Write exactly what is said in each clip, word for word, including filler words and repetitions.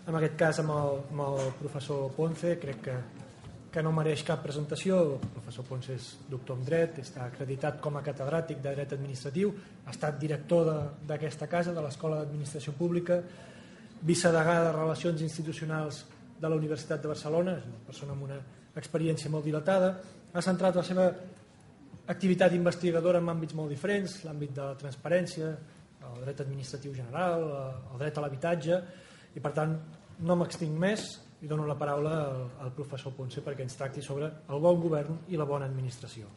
en aquest cas amb el, amb el professor Ponce. Crec que, que no mereix cap presentació. El professor Ponce és doctor en dret, està acreditat com a catedràtic de dret administratiu, ha estat director d'aquesta casa, de l'Escola d'Administració Pública, vicedegà de Relacions Institucionals de la Universitat de Barcelona, és una persona amb una experiència molt dilatada, ha centrat la seva activitat investigadora en àmbits molt diferents, l'àmbit de la transparència, el dret administratiu general, el dret a l'habitatge, i per tant no m'extinc més i dono la paraula al, al professor Ponce perquè ens tracti sobre el bon govern i la bona administració.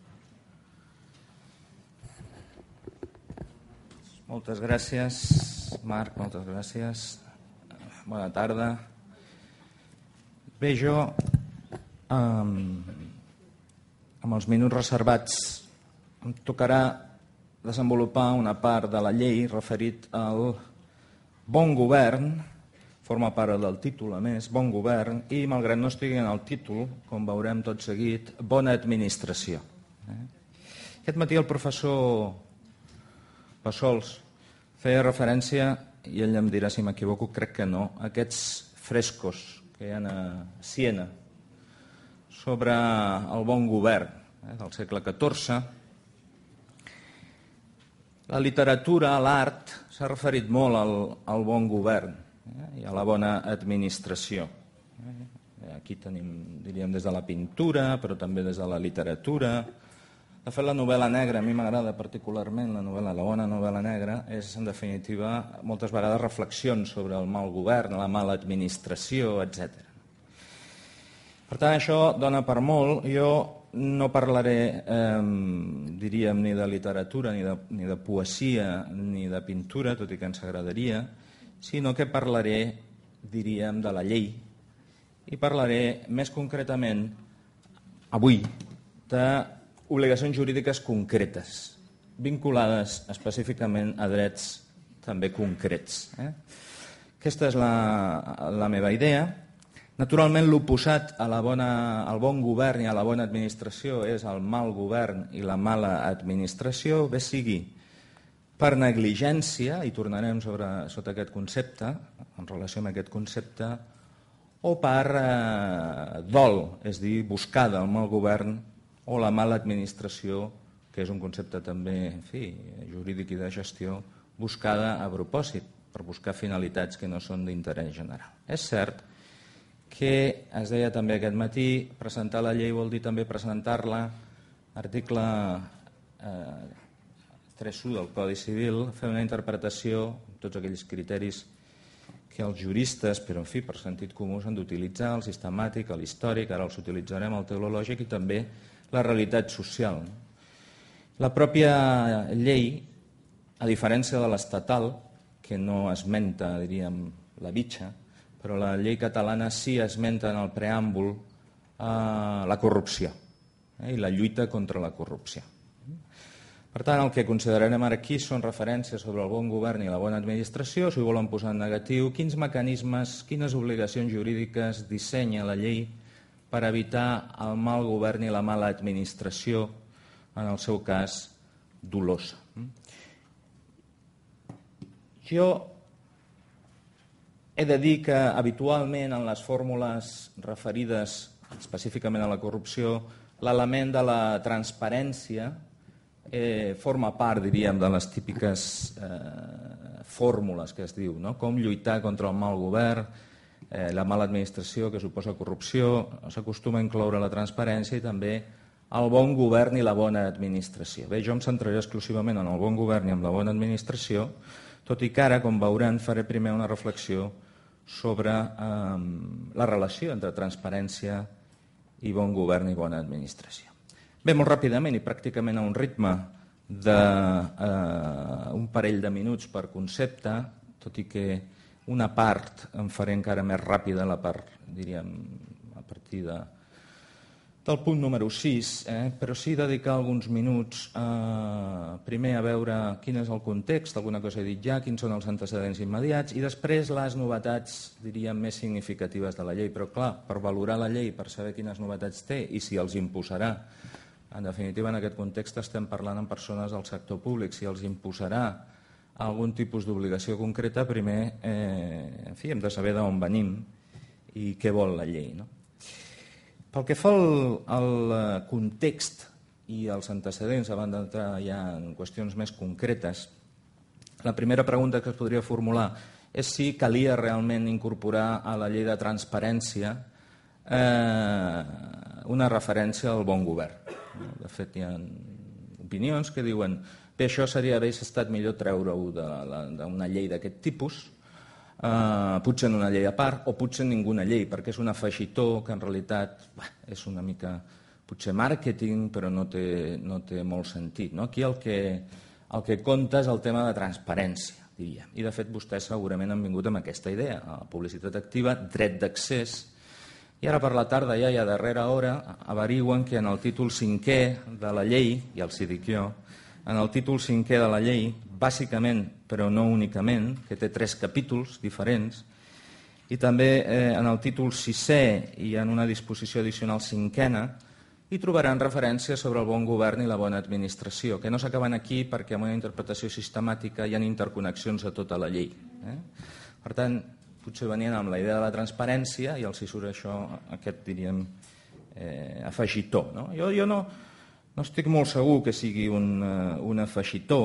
Moltes gràcies, Marc, moltes gràcies. Bona tarda. Bé, jo, amb, amb els minuts reservats, em tocarà desenvolupar una part de la llei referit al bon govern, forma part del títol a més, bon govern, i malgrat no estigui en el títol, com veurem tot seguit, bona administració. Aquest matí el professor Bassols feia referència, i ell em dirà si m'equivoco, crec que no, a aquests frescos que hi ha a Siena sobre el bon govern del segle catorze. La literatura, l'art, s'ha referit molt al, al bon govern eh, i a la bona administració. Eh, aquí tenim, diríem, des de la pintura, però també des de la literatura. De fet, la novel·la negra, a mi m'agrada particularment, la novel·la, la bona novel·la negra, és, en definitiva, moltes vegades reflexions sobre el mal govern, la mala administració, etcètera. Per tant, això dona per molt. Jo no parlaré, eh, diríem, ni de literatura, ni de, ni de poesia, ni de pintura, tot i que ens agradaria, sinó que parlaré, diríem, de la llei, i parlaré més concretament, avui, d'obligacions jurídiques concretes, vinculades específicament a drets també concrets. Eh? Aquesta és la, la meva idea. Naturalment, l'oposat a la bona, al bon govern i a la bona administració és el mal govern i la mala administració, bé sigui per negligència, i tornarem sobre, sota aquest concepte, en relació amb aquest concepte, o per eh, dol, és a dir, buscada el mal govern o la mala administració, que és un concepte també, en fi, jurídic i de gestió, buscada a propòsit, per buscar finalitats que no són d'interès general. És cert que, es deia també aquest matí, presentar la llei vol dir també presentar-la, article eh, tres u del Codi Civil, fer una interpretació amb tots aquells criteris que els juristes, però en fi, per sentit comú, s'han d'utilitzar, el sistemàtic, l'històric, ara els utilitzarem, el teològic i també la realitat social. La pròpia llei, a diferència de l'estatal, que no esmenta, diríem, la bitxa, però la llei catalana sí esmenta en el preàmbul eh, la corrupció eh, i la lluita contra la corrupció. Per tant, el que considerarem ara aquí són referències sobre el bon govern i la bona administració. Si ho volen posar en negatiu, quins mecanismes, quines obligacions jurídiques dissenya la llei per evitar el mal govern i la mala administració, en el seu cas, dolosa. Jo he de dir que habitualment en les fórmules referides específicament a la corrupció, l'element de la transparència eh, forma part, diríem, de les típiques eh, fórmules que es diu, no? Com lluitar contra el mal govern, eh, la mala administració que suposa corrupció, s'acostuma a incloure la transparència i també el bon govern i la bona administració. Bé, jo em centraré exclusivament en el bon govern i en la bona administració, tot i que ara, com veuran, faré primer una reflexió sobre eh, la relació entre transparència i bon govern i bona administració. Bé, molt ràpidament i pràcticament a un ritme d'un eh, parell de minuts per concepte, tot i que una part em faré encara més ràpida, la part, diríem, a partir de, del punt número sis, eh, però sí dedicar alguns minuts eh, primer a veure quin és el context, alguna cosa he dit ja, quins són els antecedents immediats, i després les novetats, diríem, més significatives de la llei. Però clar, per valorar la llei, per saber quines novetats té i si els imposarà, en definitiva en aquest context estem parlant amb persones del sector públic, si els imposarà algun tipus d'obligació concreta, primer eh, en fi, hem de saber d'on venim i què vol la llei. No? Pel que fa al, al context i als antecedents, abans d'entrar ja en qüestions més concretes, la primera pregunta que es podria formular és si calia realment incorporar a la llei de transparència eh, una referència al bon govern. De fet, hi ha opinions que diuen bé, això seria haver estat millor treure-ho d'una llei d'aquest tipus, eh, potser en una llei a part o potser en ninguna llei, perquè és un afegitó que en realitat bah, és una mica potser màrqueting, però no té, no té molt sentit. No? Aquí el que, el que compta és el tema de transparència, diria. I de fet vostès segurament han vingut amb aquesta idea, la publicitat activa, dret d'accés. I ara per la tarda ja i a darrera hora averigüen que en el títol cinquè de la llei, i els hi dic jo, en el títol cinquè de la llei, bàsicament, però no únicament, que té tres capítols diferents, i també eh, en el títol sisè i en una disposició addicional cinquena, hi trobaran referències sobre el bon govern i la bona administració, que no s'acaben aquí perquè amb una interpretació sistemàtica hi ha interconnexions a tota la llei. Eh? Per tant, potser venien amb la idea de la transparència i els hi surt això, aquest, diríem, eh, afegitó. No? Jo, jo no, no estic molt segur que sigui un, uh, un afegitó.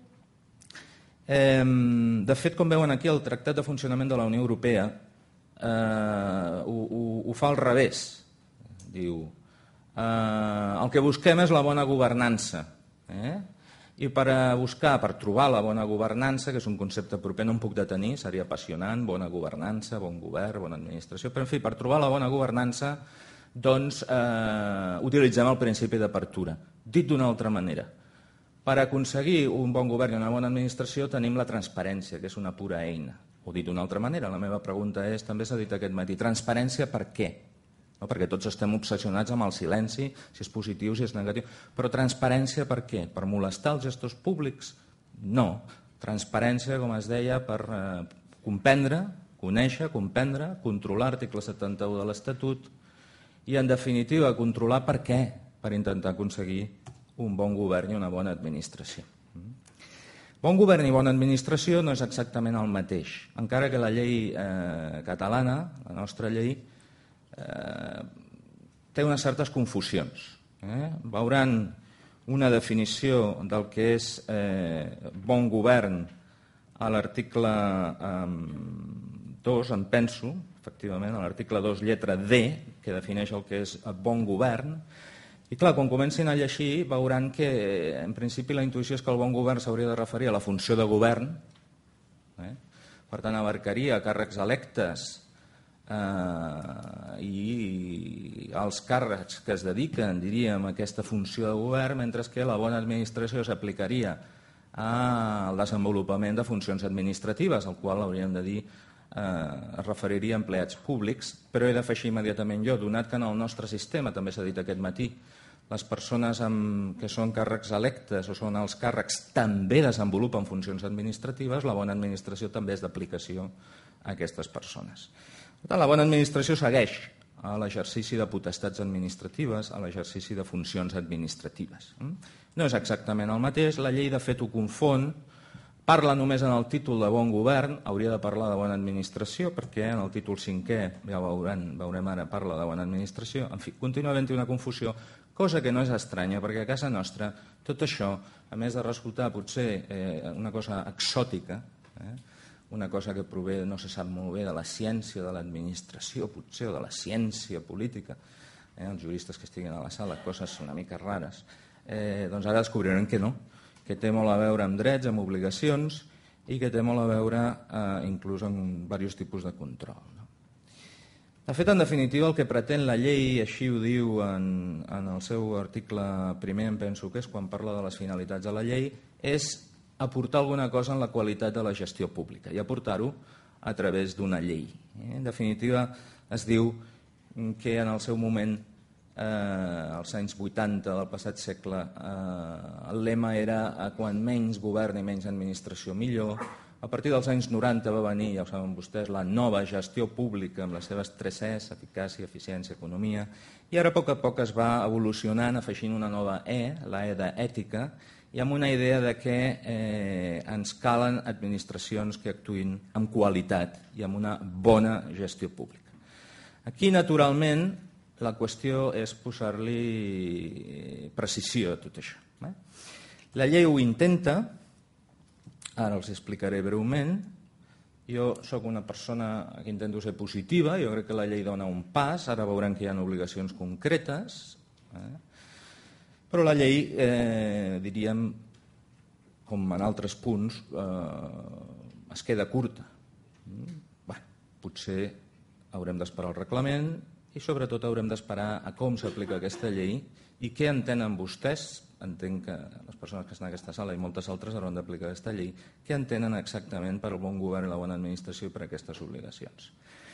Eh, de fet, com veuen aquí, el Tractat de Funcionament de la Unió Europea eh, ho, ho, ho fa al revés. Diu, eh, el que busquem és la bona governança. Eh? I per buscar, per trobar la bona governança, que és un concepte proper, no em puc detenir, seria apassionant, bona governança, bon govern, bona administració, però en fi, per trobar la bona governança, doncs eh, utilitzem el principi d'apertura. Dit d'una altra manera, per aconseguir un bon govern i una bona administració tenim la transparència, que és una pura eina. O dit d'una altra manera, la meva pregunta és, també s'ha dit aquest matí, transparència per què? No, perquè tots estem obsessionats amb el silenci, si és positiu, si és negatiu. Però transparència per què? Per molestar els gestors públics? No. Transparència, com es deia, per eh, comprendre, conèixer, comprendre, controlar article setanta-u de l'Estatut i, en definitiva, controlar per què? Per intentar aconseguir un bon govern i una bona administració. Bon govern i bona administració no és exactament el mateix. Encara que la llei eh, catalana, la nostra llei, Eh, té unes certes confusions. Eh? Veuran una definició del que és eh, bon govern a l'article eh, dos, em penso, efectivament, a l'article dos, lletra D, que defineix el que és bon govern. I clar, quan comencin a llegir veuran que en principi la intuïció és que el bon govern s'hauria de referir a la funció de govern, eh? Per tant abarcaria càrrecs electes Uh, i els càrrecs que es dediquen, diríem, a aquesta funció de govern, mentre que la bona administració s'aplicaria al desenvolupament de funcions administratives, al qual hauríem de dir uh, es referiria a empleats públics, però he d'afegir immediatament jo, donat que en el nostre sistema, també s'ha dit aquest matí, les persones amb, que són càrrecs electes o són els càrrecs també desenvolupen funcions administratives, la bona administració també és d'aplicació a aquestes persones. Per tant, la bona administració segueix a l'exercici de potestats administratives, a l'exercici de funcions administratives. No és exactament el mateix, la llei de fet ho confon, parla només en el títol de bon govern, hauria de parlar de bona administració, perquè en el títol cinquè, ja veurem, veurem ara, parla de bona administració, en fi, continua havent-hi una confusió, cosa que no és estranya, perquè a casa nostra tot això, a més de resultar potser eh, una cosa exòtica, eh, una cosa que prové, no se sap molt bé, de la ciència de l'administració, potser, o de la ciència política, eh, els juristes que estiguin a la sala, coses una mica rares, eh, doncs ara descobrirem que no, que té molt a veure amb drets, amb obligacions, i que té molt a veure eh, inclús amb diversos tipus de control. No? De fet, en definitiva, el que pretén la llei, així ho diu en, en el seu article primer, em penso que és quan parla de les finalitats de la llei, és aportar alguna cosa en la qualitat de la gestió pública i aportar-ho a través d'una llei. En definitiva, es diu que en el seu moment, eh, als anys vuitanta del passat segle, eh, el lema era quan menys govern i menys administració millor. A partir dels anys noranta va venir, ja ho saben vostès, la nova gestió pública amb les seves tres Es, eficàcia, eficiència, economia, i ara a poc a poc es va evolucionant afegint una nova E, la E d'ètica, i amb una idea de que eh, ens calen administracions que actuïn amb qualitat i amb una bona gestió pública. Aquí, naturalment, la qüestió és posar-li precisió a tot això. Eh? La llei ho intenta, ara els explicaré breument. Jo sóc una persona que intento ser positiva, jo crec que la llei dona un pas, ara veurem que hi ha obligacions concretes, eh? Però la llei, eh, diríem, com en altres punts, eh, es queda curta. Bé, potser haurem d'esperar el reglament i sobretot haurem d'esperar a com s'aplica aquesta llei i què entenen vostès, entenc que les persones que estan en aquesta sala i moltes altres hauran d'aplicar aquesta llei, què entenen exactament per al bon govern i la bona administració i per a aquestes obligacions.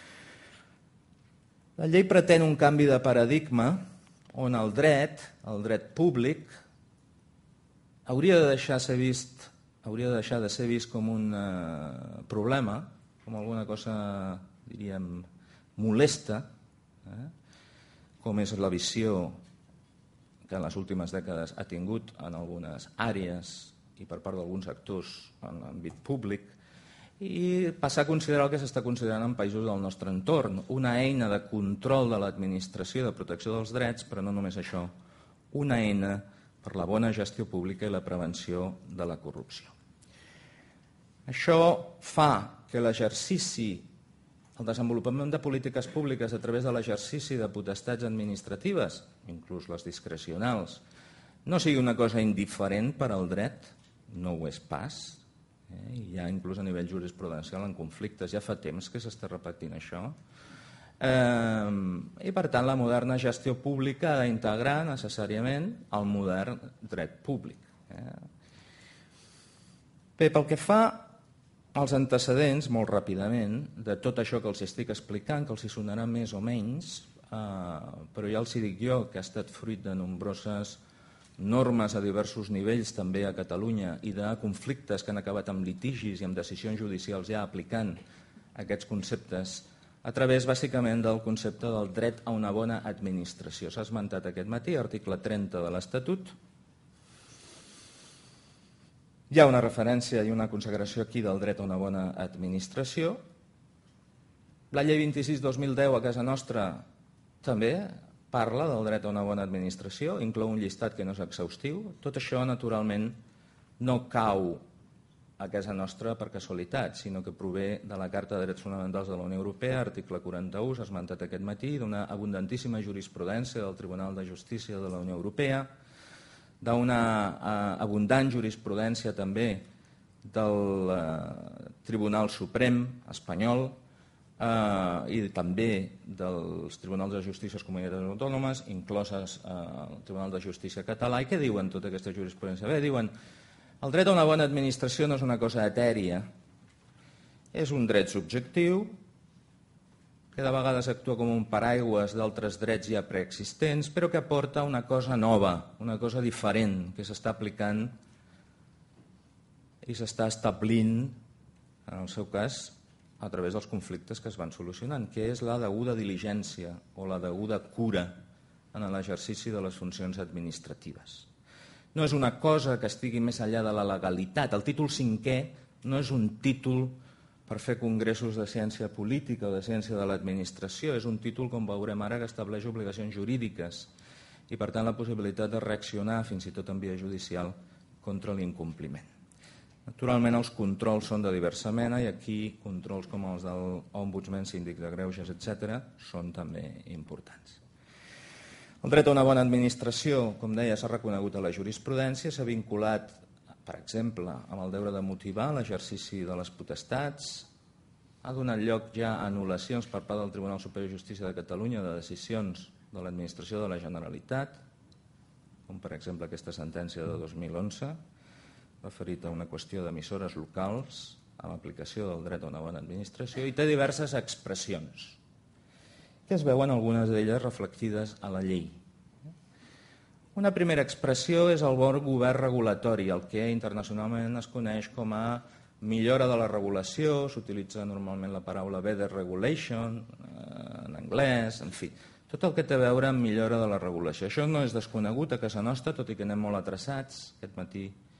La llei pretén un canvi de paradigma on el dret, el dret públic, hauria de deixar ser vist, hauria de deixar de ser vist com un eh, problema, com alguna cosa, diríem, molesta, eh? com és la visió que en les últimes dècades ha tingut en algunes àrees i per part d'alguns actors en l'àmbit públic, i passar a considerar el que s'està considerant en països del nostre entorn, una eina de control de l'administració, de protecció dels drets, però no només això, una eina per la bona gestió pública i la prevenció de la corrupció. Això fa que l'exercici, el desenvolupament de polítiques públiques a través de l'exercici de potestats administratives, inclús les discrecionals, no sigui una cosa indiferent per al dret, no ho és pas, eh? Ja inclús a nivell jurisprudencial en conflictes, ja fa temps que s'està repetint això, eh, i per tant la moderna gestió pública ha d'integrar necessàriament el modern dret públic. Eh? Bé, pel que fa als antecedents, molt ràpidament, de tot això que els estic explicant, que els hi sonarà més o menys, eh, però ja els hi dic jo, que ha estat fruit de nombroses normes a diversos nivells també a Catalunya i de conflictes que han acabat amb litigis i amb decisions judicials ja aplicant aquests conceptes a través bàsicament del concepte del dret a una bona administració. S'ha esmentat aquest matí, article trenta de l'Estatut. Hi ha una referència i una consagració aquí del dret a una bona administració. La llei vint-i-sis dos mil deu a casa nostra també parla del dret a una bona administració, inclou un llistat que no és exhaustiu. Tot això, naturalment, no cau a casa nostra per casualitat, sinó que prové de la Carta de Drets Fonamentals de la Unió Europea, article quaranta-u, s'ha esmentat aquest matí, d'una abundantíssima jurisprudència del Tribunal de Justícia de la Unió Europea, d'una eh, abundant jurisprudència també del eh, Tribunal Suprem espanyol, Uh, i també dels Tribunals de Justícia Comunitats Autònomes, incloses uh, el Tribunal de Justícia català. I què diuen tota aquesta jurisprudència? Bé, diuen el dret a una bona administració no és una cosa etèria, és un dret subjectiu que de vegades actua com un paraigües d'altres drets ja preexistents, però que aporta una cosa nova, una cosa diferent, que s'està aplicant i s'està establint, en el seu cas, a través dels conflictes que es van solucionant, que és la deguda diligència o la deguda cura en l'exercici de les funcions administratives. No és una cosa que estigui més enllà de la legalitat. El títol cinquè no és un títol per fer congressos de ciència política o de ciència de l'administració, és un títol, com veurem ara, que estableix obligacions jurídiques i, per tant, la possibilitat de reaccionar, fins i tot en via judicial, contra l'incompliment. Naturalment, els controls són de diversa mena i aquí controls com els del Ombudsman, Síndic de Greuges, etcètera, són també importants. El dret a una bona administració, com deia, s'ha reconegut a la jurisprudència, s'ha vinculat, per exemple, amb el deure de motivar l'exercici de les potestats, ha donat lloc ja a anul·lacions per part del Tribunal Superior de Justícia de Catalunya de decisions de l'administració de la Generalitat, com per exemple aquesta sentència de dos mil onze, referit a una qüestió d'emissores locals amb aplicació del dret a una bona administració, i té diverses expressions que es veuen algunes d'elles reflectides a la llei. Una primera expressió és el bon govern regulatori, el que internacionalment es coneix com a millora de la regulació, s'utilitza normalment la paraula better regulation en anglès, en fi, tot el que té a veure amb millora de la regulació. Això no és desconegut a casa nostra, tot i que anem molt atreçats. Aquest matí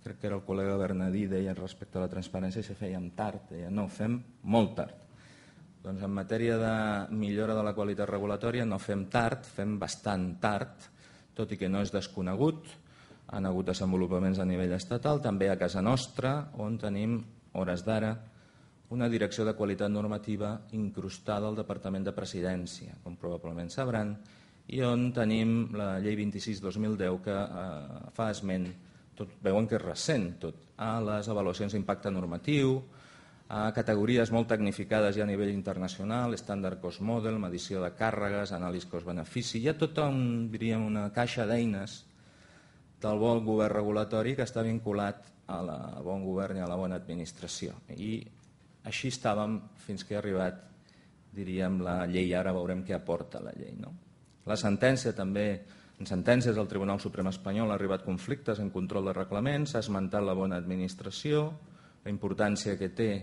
crec que era el col·lega Bernadí, deia respecte a la transparència si fèiem tard, deia no, fem molt tard. Doncs en matèria de millora de la qualitat regulatòria no fem tard, fem bastant tard, tot i que no és desconegut. Han hagut desenvolupaments a nivell estatal, també a casa nostra, on tenim, hores d'ara, una direcció de qualitat normativa incrustada al Departament de Presidència, com probablement sabran, i on tenim la llei vint-i-sis dos mil deu que eh, fa esment, tot, veuen que és recent, tot, a les avaluacions d'impacte normatiu, a categories molt tecnificades ja a nivell internacional, Standard Cost Model, medició de càrregues, anàlisi cost-benefici. Hi ha tota un, diríem, una caixa d'eines del bon govern regulatori que està vinculat a la bon govern i a la bona administració. I així estàvem fins que ha arribat, diríem, la llei. Ara veurem què aporta la llei, no? La sentència també, en sentències del Tribunal Suprem Espanyol ha arribat conflictes en control de reglaments, s'ha esmentat la bona administració, la importància que té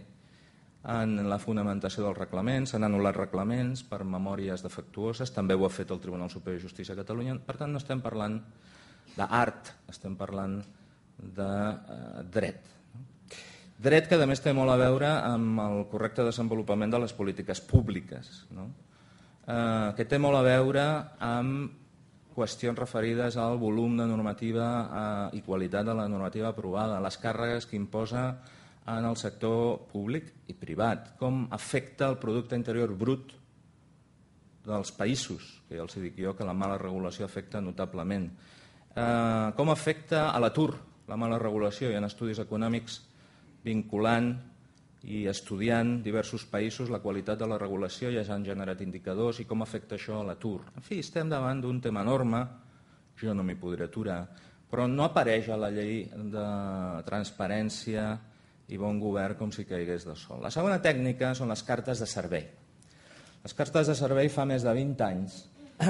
en la fonamentació dels reglaments, s'han anul·lat reglaments per memòries defectuoses, també ho ha fet el Tribunal Superior de Justícia de Catalunya. Per tant, no estem parlant d'art, estem parlant de eh, dret. Dret que, a més, té molt a veure amb el correcte desenvolupament de les polítiques públiques, no? eh, que té molt a veure amb qüestions referides al volum de normativa eh, i qualitat de la normativa aprovada, les càrregues que imposa en el sector públic i privat, com afecta el producte interior brut dels països, que ja els dic jo que la mala regulació afecta notablement. Eh, com afecta a l'atur la mala regulació? Hi ha estudis econòmics vinculant i estudiant diversos països la qualitat de la regulació, ja s'han generat indicadors i com afecta això a l'atur. En fi, estem davant d'un tema enorme, jo no m'hi podré aturar, però no apareix a la llei de transparència i bon govern com si caigués de sol. La segona tècnica són les cartes de servei. Les cartes de servei fa més de vint anys,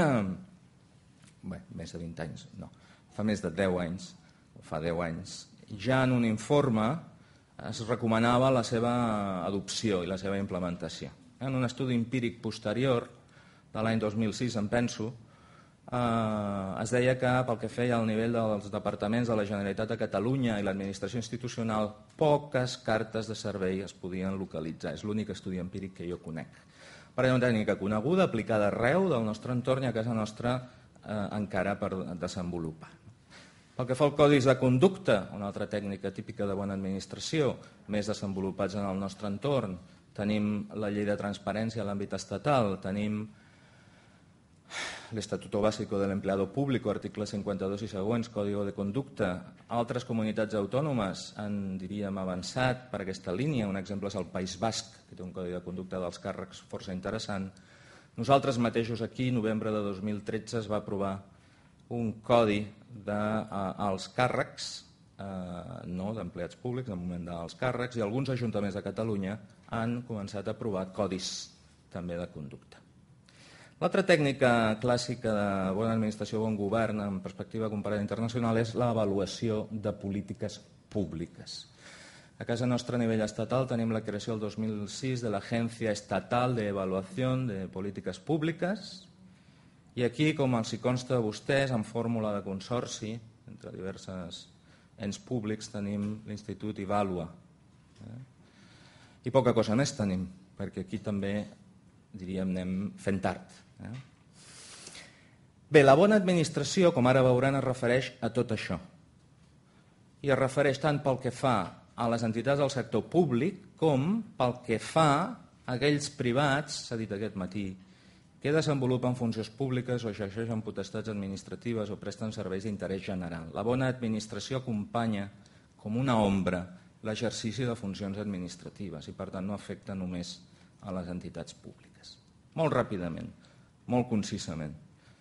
bé, més de vint anys, no, fa més de deu anys, o fa deu anys, ja en un informe es recomanava la seva adopció i la seva implementació. En un estudi empíric posterior, de l'any dos mil sis, em penso, eh, es deia que pel que feia al nivell dels departaments de la Generalitat de Catalunya i l'administració institucional, poques cartes de servei es podien localitzar. És l'únic estudi empíric que jo conec. Per una tècnica coneguda, aplicada arreu del nostre entorn i a casa nostra eh, encara per desenvolupar. Pel que fa al codis de conducta, una altra tècnica típica de bona administració, més desenvolupats en el nostre entorn, tenim la llei de transparència a l'àmbit estatal, tenim l'Estatuto Básico del Empleado Público, article cinquanta-dos i següents, Código de Conducta. Altres comunitats autònomes han, diríem, avançat per aquesta línia. Un exemple és el País Basc, que té un codi de conducta dels càrrecs força interessant. Nosaltres mateixos aquí, novembre de dos mil tretze, es va aprovar un codi dels càrrecs, eh, no d'empleats públics, de moment dels càrrecs, i alguns ajuntaments de Catalunya han començat a aprovar codis també de conducta. L'altra tècnica clàssica de bona administració, bon govern, en perspectiva comparada internacional, és l'avaluació de polítiques públiques. A casa nostra, a nivell estatal, tenim la creació el dos mil sis de l'Agència Estatal de Evaluación de Polítiques Públiques, i aquí, com els hi consta a vostès, en fórmula de consorci, entre diversos ens públics, tenim l'Institut Ivalua. I poca cosa més tenim, perquè aquí també, diríem, anem fent tard. Bé, la bona administració, com ara veuran, es refereix a tot això. I es refereix tant pel que fa a les entitats del sector públic com pel que fa a aquells privats, s'ha dit aquest matí, que desenvolupen funcions públiques o exerceixen potestats administratives o presten serveis d'interès general. La bona administració acompanya com una ombra l'exercici de funcions administratives i, per tant, no afecta només a les entitats públiques. Molt ràpidament, molt concisament.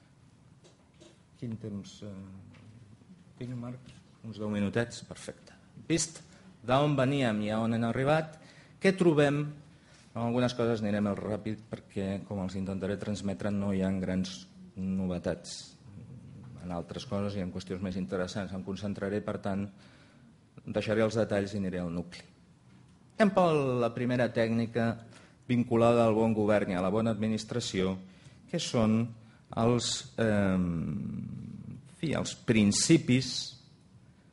Quin temps eh, tinc, Marc? Uns deu minutets? Perfecte. Vist d'on veníem i a on hem arribat, què trobem? En algunes coses anirem molt ràpid perquè, com els intentaré transmetre, no hi ha grans novetats. En altres coses hi ha qüestions més interessants. Em concentraré, per tant, deixaré els detalls i aniré al nucli. Anem per la primera tècnica vinculada al bon govern i a la bona administració, que són els, eh, fi, els principis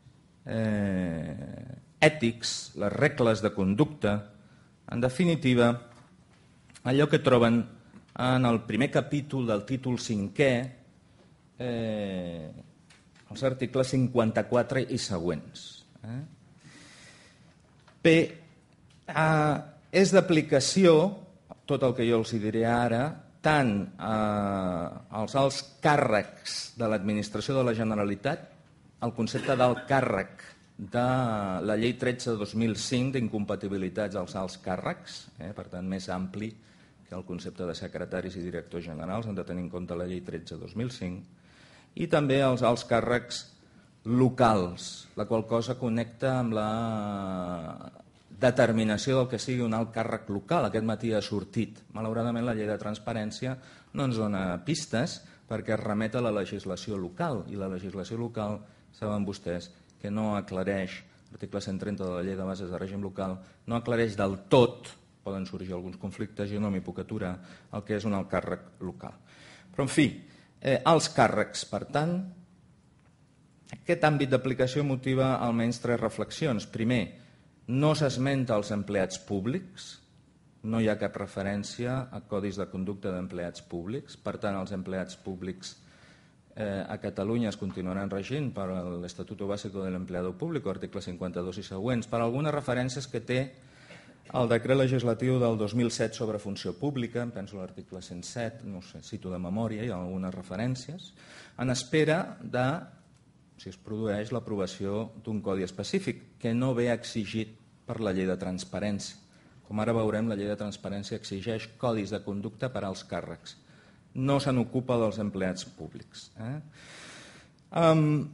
eh, ètics, les regles de conducta, en definitiva, allò que troben en el primer capítol del títol cinquè, eh, els articles cinquanta-quatre i següents. Eh? Bé, eh, és d'aplicació, tot el que jo els diré ara, tant eh, als alts càrrecs de l'administració de la Generalitat, el concepte del càrrec de la llei tretze dos mil cinc d'incompatibilitats als alts càrrecs, eh, per tant més ampli que el concepte de secretaris i directors generals, han de tenir en compte la llei tretze dos mil cinc, i també els alts càrrecs locals, la qual cosa connecta amb la determinació del que sigui un alt càrrec local. Aquest matí ha sortit. Malauradament, la llei de transparència no ens dona pistes perquè es remet a la legislació local, i la legislació local, saben vostès, que no aclareix, l'article cent trenta de la llei de bases de règim local, no aclareix del tot, poden sorgir alguns conflictes, jo no m'hi puc aturar, el que és un alt càrrec local. Però, en fi, eh, alts càrrecs, per tant, aquest àmbit d'aplicació motiva almenys tres reflexions. Primer, no s'esmenta als empleats públics, no hi ha cap referència a codis de conducta d'empleats públics, per tant, els empleats públics eh, a Catalunya es continuaran regint per l'Estatuto Básico del Empleado Público, article cinquanta-dos i següents, per algunes referències que té el decret legislatiu del dos mil set sobre funció pública, em penso l'article cent set, no sé, cito de memòria, hi ha algunes referències, en espera de, si es produeix, l'aprovació d'un codi específic, que no ve exigit per la llei de transparència. Com ara veurem, la llei de transparència exigeix codis de conducta per als càrrecs. No se n'ocupa dels empleats públics. Eh? Um,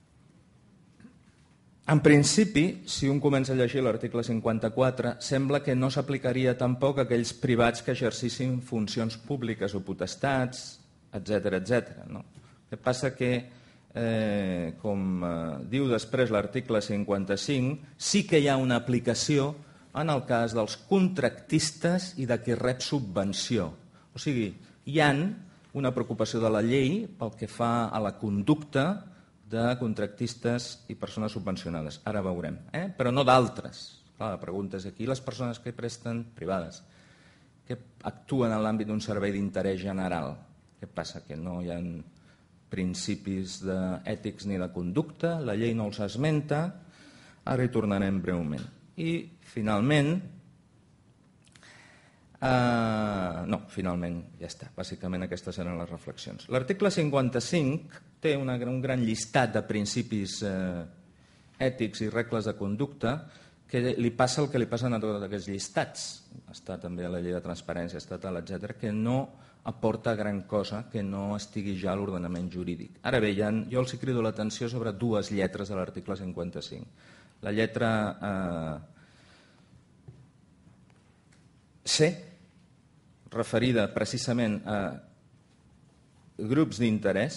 en principi, si un comença a llegir l'article cinquanta-quatre, sembla que no s'aplicaria tampoc a aquells privats que exercissin funcions públiques o potestats, etcètera, etcètera. No? El que passa que Eh, com eh, diu després l'article cinquanta-cinc, sí que hi ha una aplicació en el cas dels contractistes i de qui rep subvenció. O sigui, hi ha una preocupació de la llei pel que fa a la conducta de contractistes i persones subvencionades. Ara veurem, eh? Però no d'altres. La pregunta és aquí, les persones que presten privades, que actuen en l'àmbit d'un servei d'interès general. Què passa? Que no hi ha principis ètics ni de conducta, la llei no els esmenta, ara hi tornarem breument. I, finalment, eh, no, finalment, ja està, bàsicament aquestes eren les reflexions. L'article cinquanta-cinc té una, un gran llistat de principis eh, ètics i regles de conducta que li passa el que li passen a tots aquests llistats. Està també a la llei de transparència estatal, etcètera, que no aporta gran cosa que no estigui ja a l'ordenament jurídic. Ara bé, ja, jo els crido l'atenció sobre dues lletres de l'article cinquanta-cinc. La lletra eh, C, referida precisament a grups d'interès,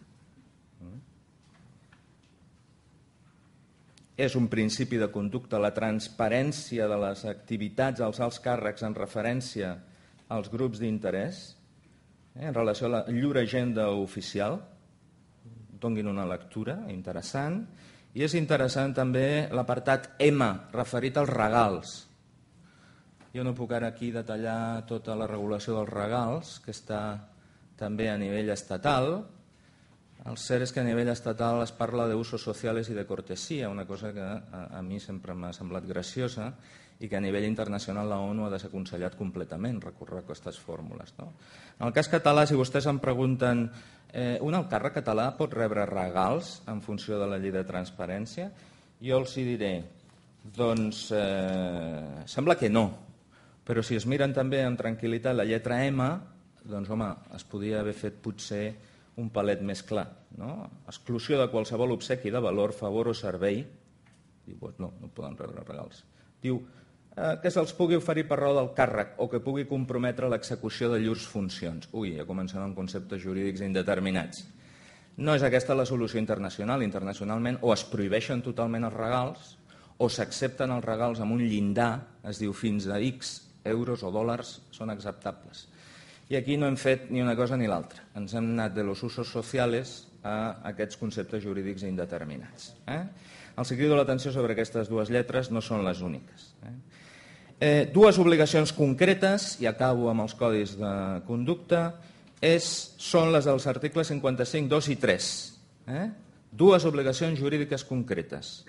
és un principi de conducta, la transparència de les activitats als alts càrrecs en referència als grups d'interès, en relació a la llur agenda oficial, donguin una lectura interessant, i és interessant també l'apartat M, referit als regals. Jo no puc ara aquí detallar tota la regulació dels regals, que està també a nivell estatal. El cert és que a nivell estatal es parla d'usos socials i de cortesia, una cosa que a, a mi sempre m'ha semblat graciosa, i que a nivell internacional la ONU ha desaconsellat completament recórrer a aquestes fórmules. No? En el cas català, si vostès em pregunten eh, un alt càrrec català pot rebre regals en funció de la llei de transparència, jo els hi diré, doncs eh, sembla que no, però si es miren també amb tranquil·litat la lletra M, doncs home, es podia haver fet potser un palet més clar. No? Exclusió de qualsevol obsequi de valor, favor o servei, diu, doncs no, no poden rebre regals. Diu, que se'ls pugui oferir per raó del càrrec o que pugui comprometre l'execució de llurs funcions. Ui, ja comencem amb conceptes jurídics indeterminats. No és aquesta la solució internacional. Internacionalment o es prohibeixen totalment els regals o s'accepten els regals amb un llindar, es diu fins a X euros o dòlars, són acceptables. I aquí no hem fet ni una cosa ni l'altra. Ens hem anat de los usos sociales a aquests conceptes jurídics indeterminats. Eh? Els crido l'atenció sobre aquestes dues lletres, no són les úniques. Eh? Eh, dues obligacions concretes, i acabo amb els codis de conducta, és, són les dels articles cinquanta-cinc, dos i tres. Eh? Dues obligacions jurídiques concretes.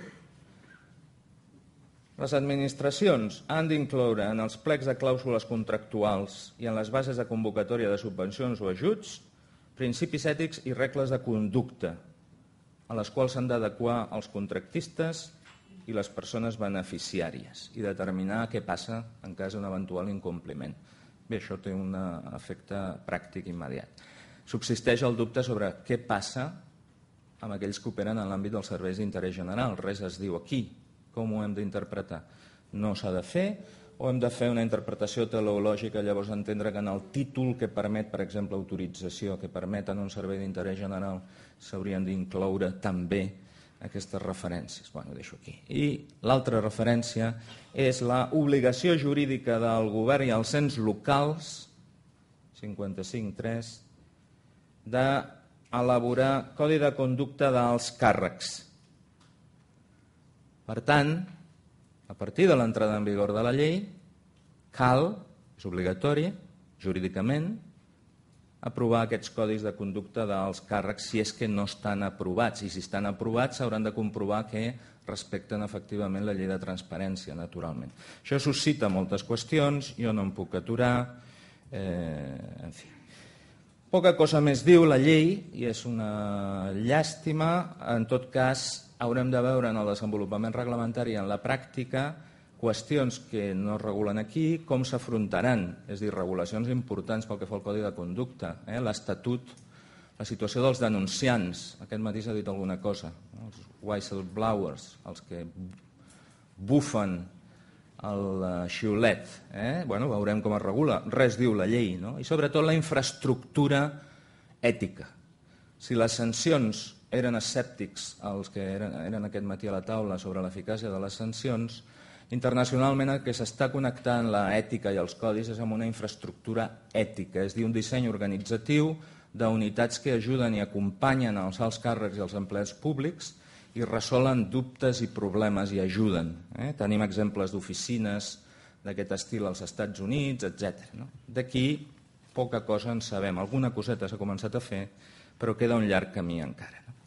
Les administracions han d'incloure en els plecs de clàusules contractuals i en les bases de convocatòria de subvencions o ajuts principis ètics i regles de conducta a les quals s'han d'adequar els contractistes i les persones beneficiàries i determinar què passa en cas d'un eventual incompliment. Bé, això té un efecte pràctic immediat. Subsisteix el dubte sobre què passa amb aquells que operen en l'àmbit dels serveis d'interès general. Res es diu aquí. Com ho hem d'interpretar? No s'ha de fer o hem de fer una interpretació teleològica, llavors entendre que en el títol que permet, per exemple, autorització, que permet en un servei d'interès general, s'haurien d'incloure també aquestes referències. Bé, ho deixo aquí. I l'altra referència és l'obligació jurídica del govern i els ens locals, cinquanta-cinc tres, d'elaborar codi de conducta dels càrrecs. Per tant, a partir de l'entrada en vigor de la llei, cal, és obligatori, jurídicament, aprovar aquests codis de conducta dels càrrecs si és que no estan aprovats. I si estan aprovats s'hauran de comprovar que respecten efectivament la llei de transparència, naturalment. Això suscita moltes qüestions, jo no em puc aturar, eh, en fi. Poca cosa més diu la llei, i és una llàstima. En tot cas, haurem de veure en el desenvolupament reglamentari i en la pràctica qüestions que no es regulen aquí, com s'afrontaran, és a dir, regulacions importants pel que fa al Codi de Conducta, eh? l'Estatut, la situació dels denunciants, aquest matí s'ha dit alguna cosa, no? Els whistleblowers, els que bufen el xiulet, eh? bueno, veurem com es regula, res diu la llei, no? I sobretot la infraestructura ètica. Si les sancions eren escèptics, els que eren, eren aquest matí a la taula sobre l'eficàcia de les sancions, internacionalment el que s'està connectant l'ètica i els codis és amb una infraestructura ètica, és a dir, un disseny organitzatiu d'unitats que ajuden i acompanyen els alts càrrecs i els empleats públics i resolen dubtes i problemes i ajuden. Eh? Tenim exemples d'oficines d'aquest estil als Estats Units, etcètera. No? D'aquí poca cosa en sabem. Alguna coseta s'ha començat a fer, però queda un llarg camí encara. No?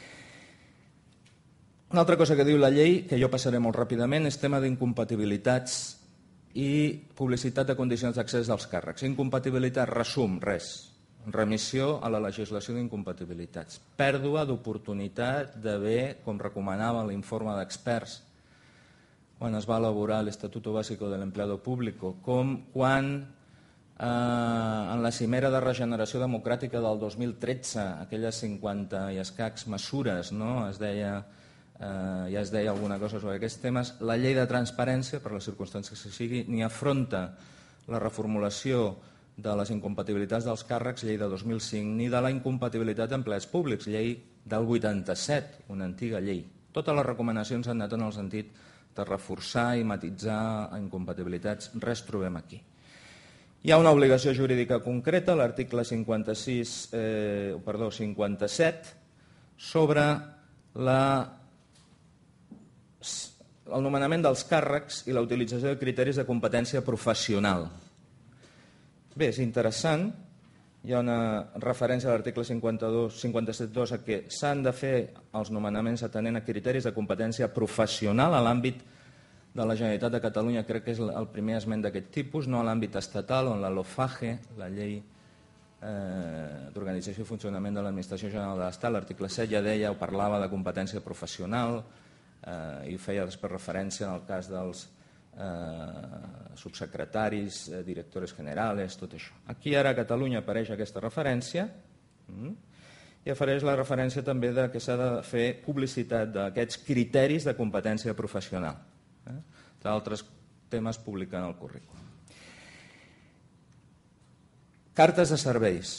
Una altra cosa que diu la llei, que jo passaré molt ràpidament, és tema d'incompatibilitats i publicitat de condicions d'accés dels càrrecs. Incompatibilitat, resum, res. Remissió a la legislació d'incompatibilitats. Pèrdua d'oportunitat d'haver, com recomanava l'informe d'experts, quan es va elaborar l'Estatuto Básico del Empleado Público, com quan eh, en la cimera de regeneració democràtica del dos mil tretze, aquelles cinquanta i escacs mesures, no? es deia... Uh, ja es deia alguna cosa sobre aquests temes, la llei de transparència, per les circumstàncies que sigui, ni afronta la reformulació de les incompatibilitats dels càrrecs, llei de dos mil cinc, ni de la incompatibilitat d'empleats públics, llei del vuitanta-set, una antiga llei. Totes les recomanacions han anat en el sentit de reforçar i matitzar incompatibilitats, res trobem aquí. Hi ha una obligació jurídica concreta, l'article cinquanta-sis, eh, perdó, cinquanta-set, sobre la el nomenament dels càrrecs i la utilització de criteris de competència professional. Bé, és interessant, hi ha una referència a l'article cinquanta-dos, cinquanta-set dos a que s'han de fer els nomenaments atenent a criteris de competència professional a l'àmbit de la Generalitat de Catalunya, crec que és el primer esment d'aquest tipus, no a l'àmbit estatal, on la LOFAGE, la llei eh, d'Organització i Funcionament de l'Administració General de l'Estat, l'article set ja deia o parlava de competència professional, Eh, i feia després referència en el cas dels eh, subsecretaris, eh, directores generales, tot això. Aquí ara a Catalunya apareix aquesta referència mm, i apareix la referència també de que s'ha de fer publicitat d'aquests criteris de competència professional. Eh? D'altres temes publicant el currículum. Cartes de serveis.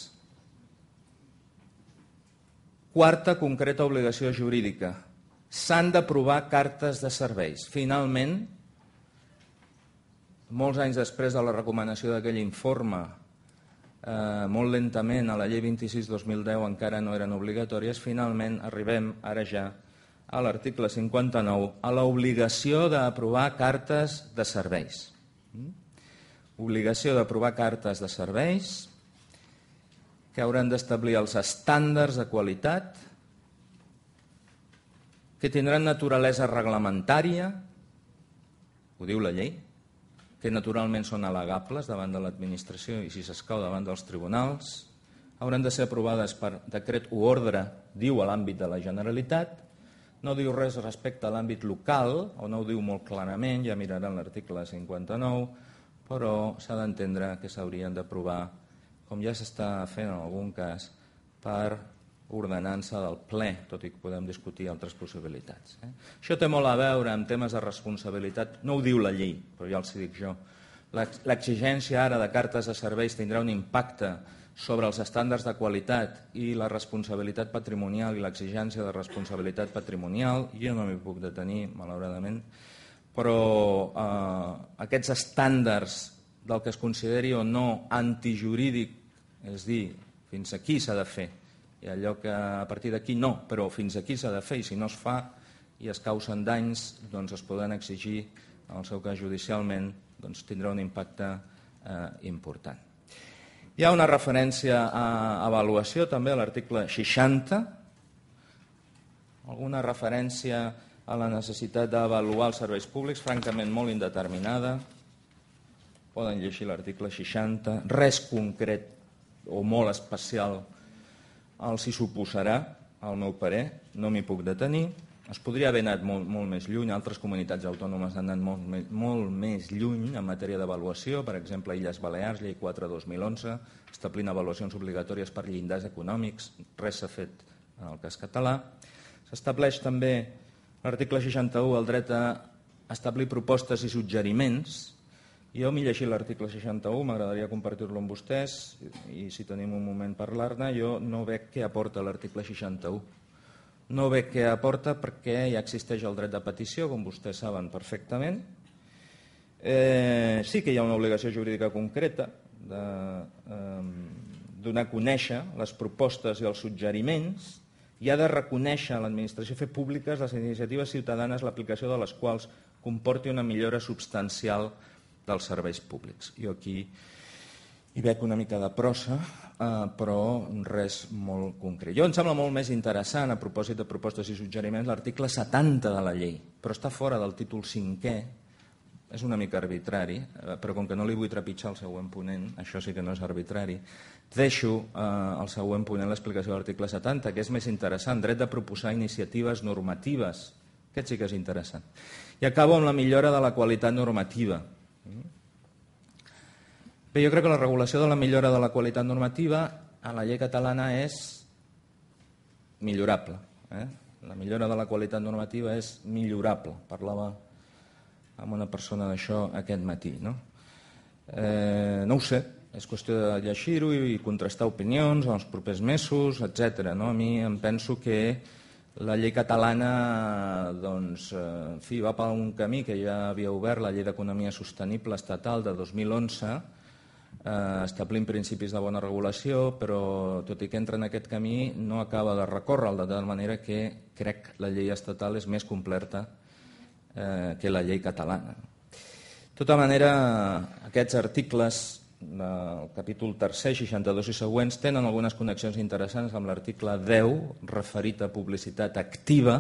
Quarta concreta obligació jurídica. S'han d'aprovar cartes de serveis. Finalment, molts anys després de la recomanació d'aquell informe eh, molt lentament a la llei vint-i-sis dos mil deu encara no eren obligatòries, finalment arribem ara ja a l'article cinquanta-nou, a l'obligació d'aprovar cartes de serveis. Obligació d'aprovar cartes de serveis que hauran d'establir els estàndards de qualitat, que tindran naturalesa reglamentària, ho diu la llei, que naturalment són al·legables davant de l'administració i, si s'escau, davant dels tribunals, hauran de ser aprovades per decret o ordre, diu a l'àmbit de la Generalitat, no diu res respecte a l'àmbit local, o no ho diu molt clarament, ja miraran l'article cinquanta-nou, però s'ha d'entendre que s'haurien d'aprovar, com ja s'està fent en algun cas, per ordenança del ple, tot i que podem discutir altres possibilitats. Eh? Això té molt a veure amb temes de responsabilitat, no ho diu la llei, però ja els dic jo. L'exigència ara de cartes de serveis tindrà un impacte sobre els estàndards de qualitat i la responsabilitat patrimonial i l'exigència de responsabilitat patrimonial. Jo no m'hi puc detenir, malauradament, però eh, aquests estàndards del que es consideri o no antijurídic, és dir, fins aquí s'ha de fer, i allò que a partir d'aquí no, però fins aquí s'ha de fer, i si no es fa i es causen danys, doncs es poden exigir, en el seu cas judicialment, doncs tindrà un impacte eh, important. Hi ha una referència a avaluació també a l'article seixanta, alguna referència a la necessitat d'avaluar els serveis públics, francament molt indeterminada. Poden llegir l'article seixanta, res concret o molt especial els hi suposarà, al meu parer, no m'hi puc detenir. Es podria haver anat molt, molt més lluny, altres comunitats autònomes han anat molt, molt més lluny en matèria d'avaluació, per exemple, Illes Balears, llei quatre dos mil onze, establint avaluacions obligatòries per llindars econòmics, res s'ha fet en el cas català. S'estableix també l'article seixanta-u el dret a establir propostes i suggeriments. Jo m'he llegit l'article seixanta-u, m'agradaria compartir-lo amb vostès i si tenim un moment parlar-ne. Jo no veig què aporta l'article seixanta-u. No veig què aporta perquè ja existeix el dret de petició, com vostès saben perfectament. Eh, sí que hi ha una obligació jurídica concreta de eh, donar a conèixer les propostes i els suggeriments i ha de reconèixer a l'administració fer públiques les iniciatives ciutadanes, l'aplicació de les quals comporti una millora substancial dels serveis públics. Jo aquí hi veig una mica de prosa, eh, però res molt concret. Jo em sembla molt més interessant, a propòsit de propostes i suggeriments, l'article setanta de la llei, però està fora del títol cinquè, és una mica arbitrari, eh, però com que no li vull trepitjar el següent ponent, això sí que no és arbitrari, deixo eh, al següent ponent l'explicació de l'article setanta, que és més interessant, dret de proposar iniciatives normatives. Aquest sí que és interessant. I acabo amb la millora de la qualitat normativa. Bé, jo crec que la regulació de la millora de la qualitat normativa a la llei catalana és millorable. Eh? La millora de la qualitat normativa és millorable. Parlava amb una persona d'això aquest matí. No? Eh, no ho sé, és qüestió de llegir-ho i contrastar opinions en els propers mesos, etcètera. No? A mi em penso que la llei catalana doncs, en fi, va per un camí que ja havia obert la llei d'economia sostenible estatal de dos mil onze, eh, establint principis de bona regulació, però tot i que entra en aquest camí no acaba de recórrer, de tal manera que crec que la llei estatal és més completa eh, que la llei catalana. De tota manera, aquests articles del capítol tercer, seixanta-dos i següents, tenen algunes connexions interessants amb l'article deu, referit a publicitat activa.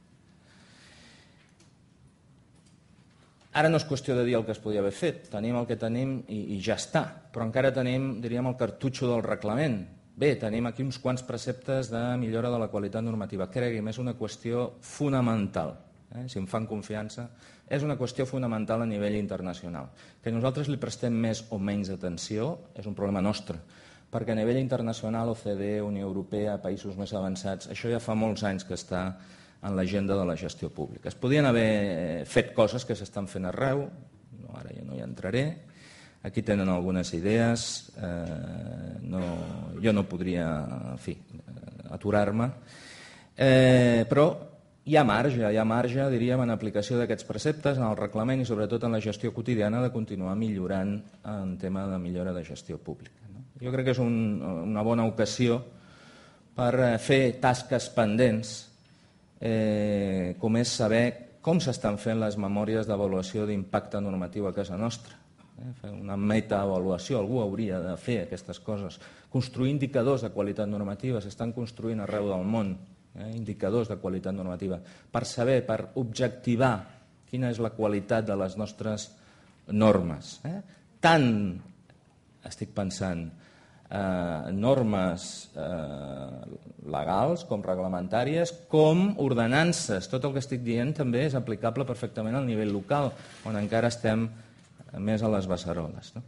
Ara no és qüestió de dir el que es podia haver fet, tenim el que tenim i, i ja està, però encara tenim, diríem, el cartutxo del reglament. Bé, tenim aquí uns quants preceptes de millora de la qualitat normativa. Cregui'm, és una qüestió fonamental. Eh? Si em fan confiança, és una qüestió fonamental a nivell internacional. Que nosaltres li prestem més o menys atenció és un problema nostre, perquè a nivell internacional, O C D E, Unió Europea, països més avançats, això ja fa molts anys que està en l'agenda de la gestió pública. Es podien haver fet coses que s'estan fent arreu, no, ara ja no hi entraré, aquí tenen algunes idees, eh, no, jo no podria, en fi, aturar-me, eh, però hi ha marge, hi ha marge, diríem, en aplicació d'aquests preceptes, en el reglament i sobretot en la gestió quotidiana de continuar millorant en tema de millora de gestió pública. No? Jo crec que és un, una bona ocasió per fer tasques pendents, eh, com és saber com s'estan fent les memòries d'avaluació d'impacte normatiu a casa nostra. Eh, fer una metaavaluació, algú hauria de fer aquestes coses. Construir indicadors de qualitat normativa, s'estan construint arreu del món, eh, indicadors de qualitat normativa, per saber, per objectivar quina és la qualitat de les nostres normes. Eh? Tant, estic pensant, Eh, normes eh, legals com reglamentàries com ordenances. Tot el que estic dient també és aplicable perfectament al nivell local, on encara estem més a les beceroles. No?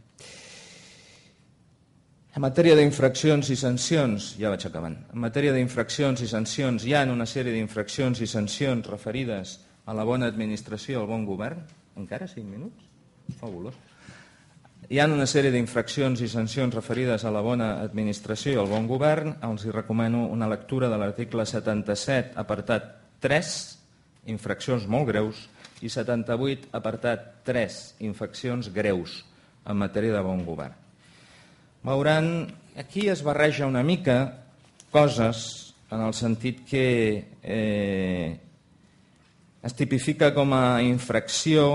En matèria d'infraccions i sancions, ja vaig acabant, en matèria d'infraccions i sancions hi ha una sèrie d'infraccions i sancions referides a la bona administració i al bon govern. Encara cinc minuts? Fabulós. Hi ha una sèrie d'infraccions i sancions referides a la bona administració i al bon govern. Els hi recomano una lectura de l'article setanta-set, apartat tres, infraccions molt greus, i setanta-vuit, apartat tres, infraccions greus en matèria de bon govern. Veuran, aquí es barreja una mica coses en el sentit que eh, es tipifica com a infracció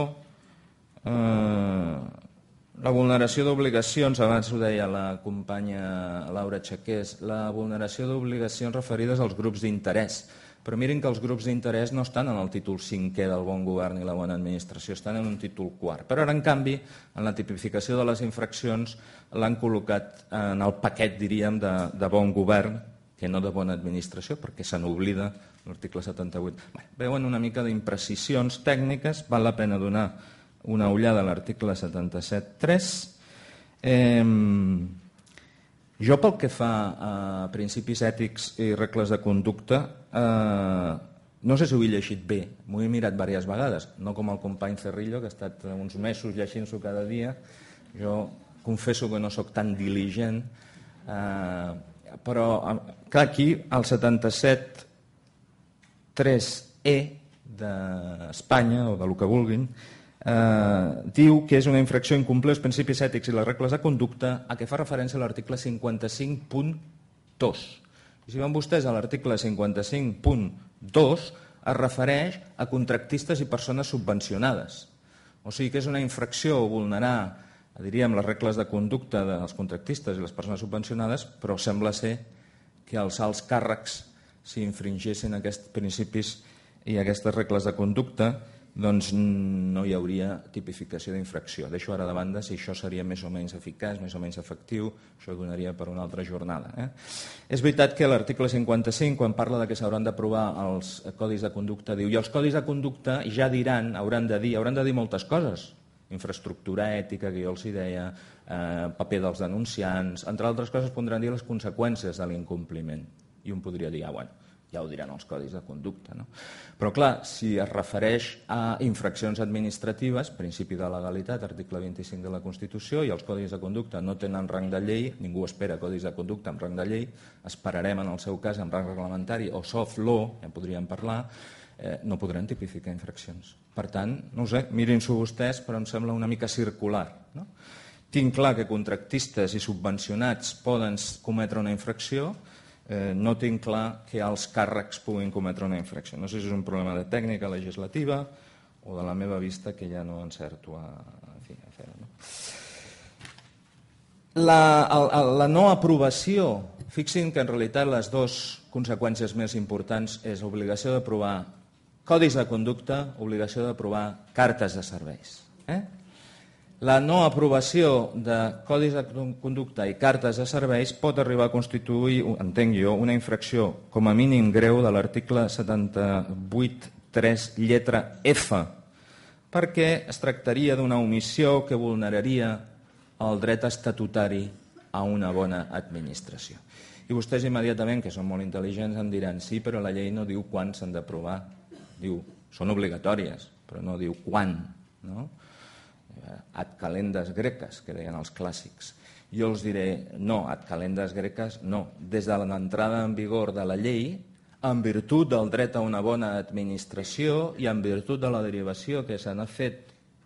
eh, la vulneració d'obligacions, abans ho deia la companya Laura Chaqués, la vulneració d'obligacions referides als grups d'interès. Però mirin que els grups d'interès no estan en el títol cinquè del bon govern i la bona administració, estan en un títol quart. Però ara, en canvi, en la tipificació de les infraccions l'han col·locat en el paquet, diríem, de, de bon govern, que no de bona administració, perquè se n'oblida l'article setanta-vuit. Bé, veuen una mica d'imprecisions tècniques, val la pena donar una ullada a l'article setanta-set tres. Eh, jo, pel que fa a principis ètics i regles de conducta, eh, no sé si ho he llegit bé, m'ho he mirat diverses vegades, no com el company Cerrillo, que ha estat uns mesos llegint-s'ho cada dia. Jo confesso que no sóc tan diligent, eh, però clar, aquí el setanta-set tres E d'Espanya, o del que vulguin, Eh, diu que és una infracció incomplir els principis ètics i les regles de conducta a què fa referència a l'article cinquanta-cinc punt dos. I si van vostès a l'article cinquanta-cinc punt dos es refereix a contractistes i persones subvencionades. O sigui que és una infracció vulnerar, diríem, les regles de conducta dels contractistes i les persones subvencionades, però sembla ser que els alts càrrecs, si infringissin aquests principis i aquestes regles de conducta, doncs no hi hauria tipificació d'infracció. Deixo ara de banda si això seria més o menys eficaç, més o menys efectiu, això donaria per una altra jornada. Eh? És veritat que l'article cinquanta-cinc, quan parla de que s'hauran d'aprovar els codis de conducta, diu, i els codis de conducta ja diran, hauran de dir, hauran de dir moltes coses. Infraestructura ètica, que jo els hi deia, eh, paper dels denunciants, entre altres coses podran dir les conseqüències de l'incompliment. I un podria dir, ah, bueno, ja ho diran els codis de conducta. No? Però clar, si es refereix a infraccions administratives, principi de legalitat, article vint-i-cinc de la Constitució, i els codis de conducta no tenen rang de llei, ningú espera codis de conducta amb rang de llei, esperarem en el seu cas amb rang reglamentari o soft law, ja podríem parlar, eh, no podran tipificar infraccions. Per tant, no ho sé, mirin-s'ho vostès, però em sembla una mica circular. No? Tinc clar que contractistes i subvencionats poden cometre una infracció, Eh, no tinc clar que els càrrecs puguin cometre una infracció. No sé si és un problema de tècnica legislativa o de la meva vista que ja no encerto a, a, fi, a fer-ho. No? La, la, la no aprovació, fixin que en realitat les dues conseqüències més importants és obligació d'aprovar codis de conducta, obligació d'aprovar cartes de serveis. Eh? La no aprovació de codis de conducta i cartes de serveis pot arribar a constituir, entenc jo, una infracció com a mínim greu de l'article setanta-vuit tres lletra F, perquè es tractaria d'una omissió que vulneraria el dret estatutari a una bona administració. I vostès immediatament, que són molt intel·ligents, em diran sí, però la llei no diu quan s'han d'aprovar. Diu, són obligatòries, però no diu quan, no? Ad calendas greques, que deien els clàssics. Jo els diré, no, ad calendas greques, no. Des de l'entrada en vigor de la llei, en virtut del dret a una bona administració i en virtut de la derivació que se n'ha fet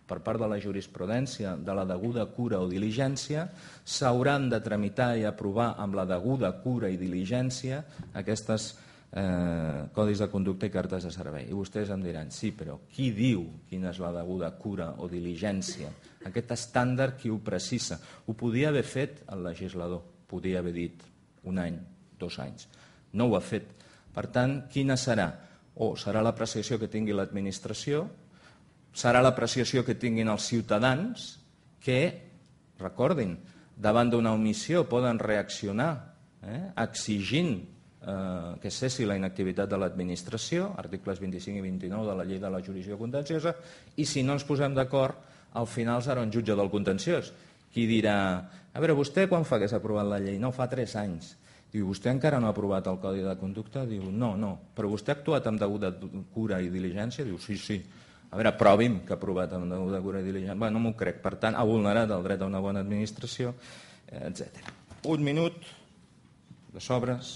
per part de la jurisprudència de la deguda cura o diligència, s'hauran de tramitar i aprovar amb la deguda cura i diligència aquestes eh, codis de conducta i cartes de servei. I vostès em diran, sí, però qui diu quina és la deguda cura o diligència? Aquest estàndard qui ho precisa? Ho podia haver fet el legislador, podia haver dit un any, dos anys. No ho ha fet. Per tant, quina serà? O serà l'apreciació que tingui l'administració, serà l'apreciació que tinguin els ciutadans que, recordin, davant d'una omissió poden reaccionar eh, exigint eh, que cessi la inactivitat de l'administració, articles vint-i-cinc i vint-i-nou de la llei de la jurisdicció contenciosa, i si no ens posem d'acord, al final serà un jutge del contenciós, qui dirà, a veure, vostè quan fa que s'ha aprovat la llei? No, fa tres anys. Diu, vostè encara no ha aprovat el codi de conducta? Diu, no, no. Però vostè ha actuat amb deguda cura i diligència? Diu, sí, sí. A veure, provi'm que ha aprovat amb deguda cura i diligència. Bé, no m'ho crec. Per tant, ha vulnerat el dret a una bona administració, etcètera. Un minut de sobres.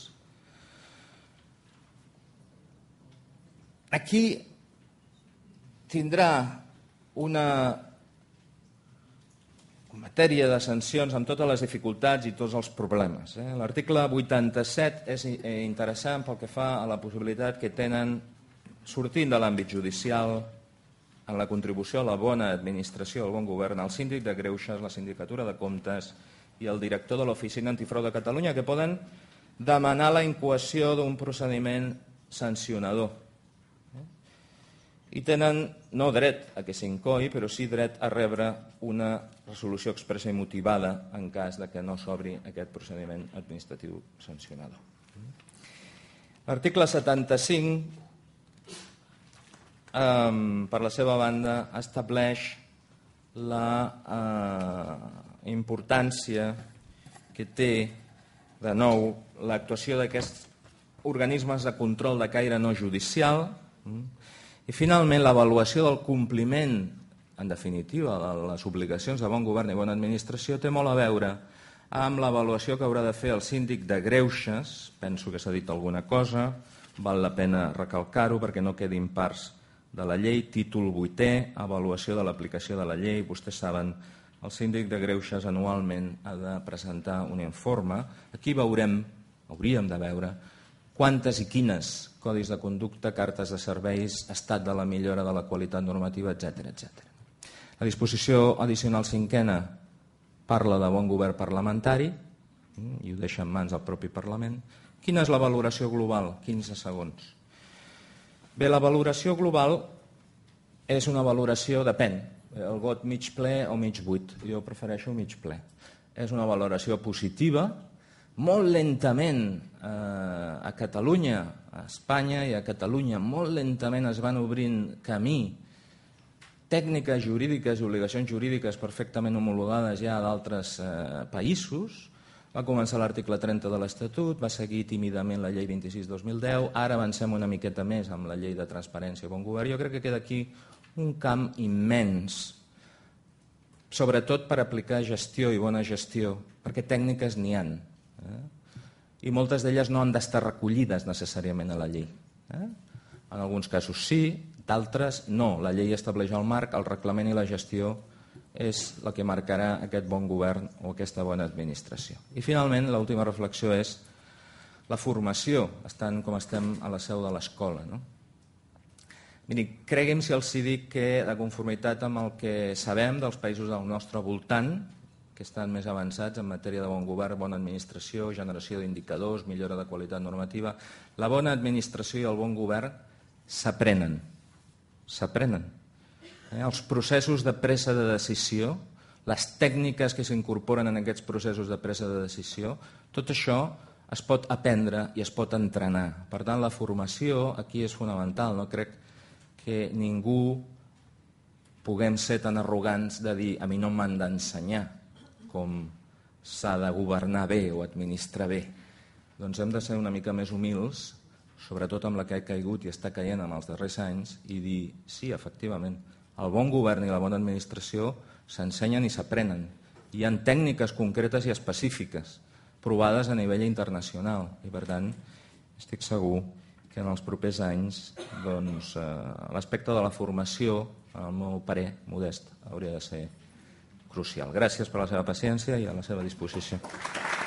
Aquí tindrà una matèria de sancions amb totes les dificultats i tots els problemes. Eh? L'article vuitanta-set és interessant pel que fa a la possibilitat que tenen, sortint de l'àmbit judicial, en la contribució a la bona administració, al bon govern, el síndic de Greuges, la sindicatura de comptes i el director de l'Oficina Antifrau de Catalunya, que poden demanar la incoació d'un procediment sancionador. I tenen no dret a que s'incoï, però sí dret a rebre una resolució expressa i motivada en cas de que no s'obri aquest procediment administratiu sancionador. L'article setanta-cinc, eh, per la seva banda, estableix la eh, importància que té, de nou, l'actuació d'aquests organismes de control de caire no judicial, i finalment l'avaluació del compliment, en definitiva, de les obligacions de bon govern i bona administració té molt a veure amb l'avaluació que haurà de fer el síndic de Greuges. Penso que s'ha dit alguna cosa, val la pena recalcar-ho perquè no quedin parts de la llei. Títol vuitè, avaluació de l'aplicació de la llei. Vostès saben, el síndic de Greuges anualment ha de presentar un informe. Aquí veurem, hauríem de veure, quantes i quines codis de conducta, cartes de serveis, estat de la millora de la qualitat normativa, etcètera, etcètera. La disposició addicional cinquena parla de bon govern parlamentari i ho deixa en mans del propi Parlament. Quina és la valoració global? quinze segons. Bé, la valoració global és una valoració, depèn, el got mig ple o mig buit. Jo prefereixo mig ple. És una valoració positiva. Molt lentament eh, a Catalunya, a Espanya i a Catalunya, molt lentament es van obrint camí tècniques jurídiques i obligacions jurídiques perfectament homologades ja d'altres eh, països. Va començar l'article trenta de l'Estatut, va seguir tímidament la llei vint-i-sis dos mil deu, ara avancem una miqueta més amb la llei de transparència i bon govern. Jo crec que queda aquí un camp immens, sobretot per aplicar gestió i bona gestió, perquè tècniques n'hi han. Eh? I moltes d'elles no han d'estar recollides necessàriament a la llei. Eh? En alguns casos sí, d'altres no. La llei estableix el marc, el reglament i la gestió és la que marcarà aquest bon govern o aquesta bona administració. I finalment, l'última reflexió és la formació, estant com estem a la seu de l'escola. No? Miri, cregui'm si els dic que, de conformitat amb el que sabem dels països del nostre voltant, que estan més avançats en matèria de bon govern, bona administració, generació d'indicadors, millora de qualitat normativa, la bona administració i el bon govern s'aprenen. S'aprenen. Eh? Els processos de presa de decisió, les tècniques que s'incorporen en aquests processos de presa de decisió, tot això es pot aprendre i es pot entrenar. Per tant, la formació aquí és fonamental. No crec que ningú puguem ser tan arrogants de dir a mi no m'han d'ensenyar com s'ha de governar bé o administrar bé. Doncs hem de ser una mica més humils, sobretot amb la que ha caigut i està caient en els darrers anys, i dir, sí, efectivament, el bon govern i la bona administració s'ensenyen i s'aprenen. Hi ha tècniques concretes i específiques, provades a nivell internacional, i per tant estic segur que en els propers anys doncs, eh, l'aspecte de la formació, al meu parer modest, hauria de ser crucial. Gràcies per la seva paciència i a la seva disposició.